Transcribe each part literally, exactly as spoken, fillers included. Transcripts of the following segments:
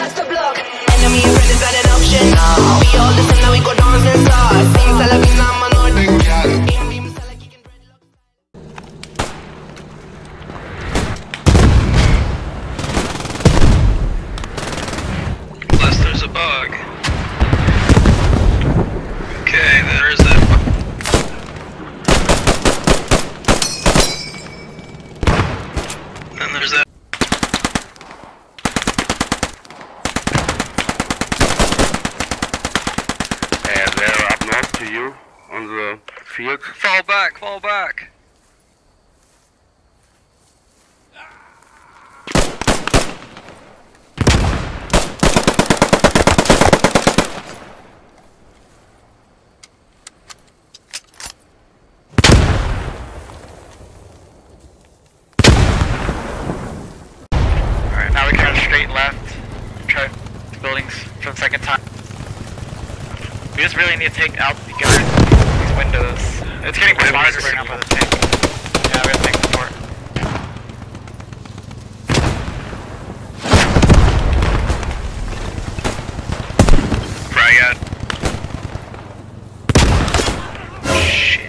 just a block. Enemy and friend is not an option now. We all listen now, we go dance and start. Sing Salavina, man, or in beam, Salah kicking dreadlocks. Unless there's a bug. Okay, there is that bug. And there's that. And they're up north to you on the field. Fall back, fall back. Alright, now we turn straight left. Try buildings for the second time. We just really need to take out the guard these windows. It's getting bombarded right now by the tank. Yeah, we have tank support. Frag out. Shit.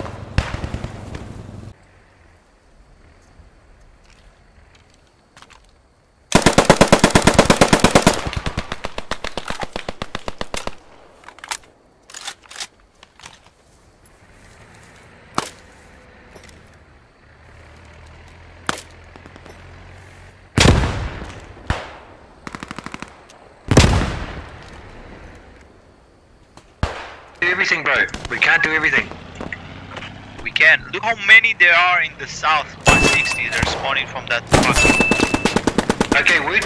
Do everything, bro. We can't do everything. We can. Look how many there are in the south. one sixty, they're spawning from that fucking. Okay, Wood.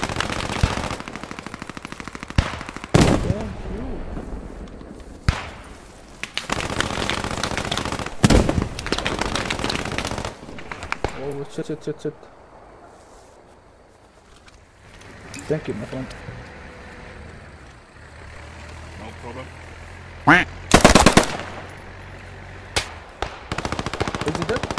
Oh shit, shit, shit, shit. Thank you, my friend. No problem. Is it dead?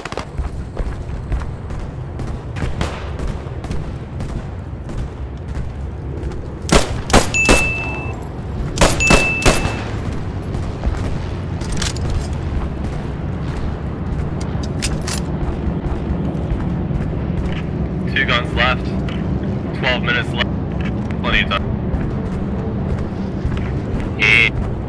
Two guns left. Twelve minutes left. Plenty of time. Yeah.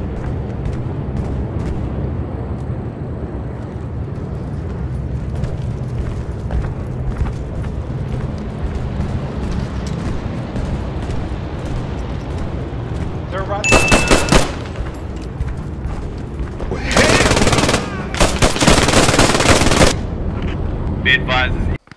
They're running. Be advised.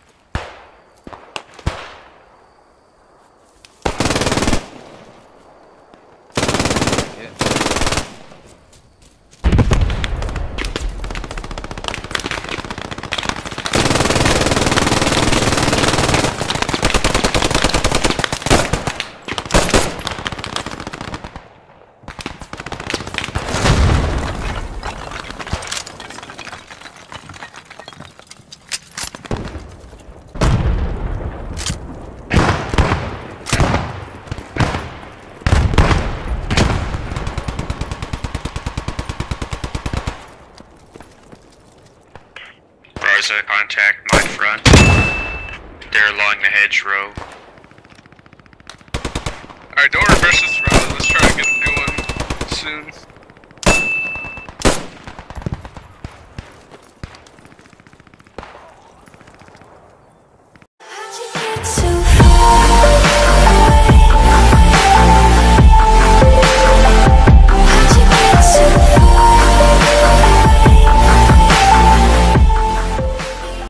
Rosa, contact my front. They're along the hedgerow. Alright, don't reverse this route. Let's try to get a new one soon.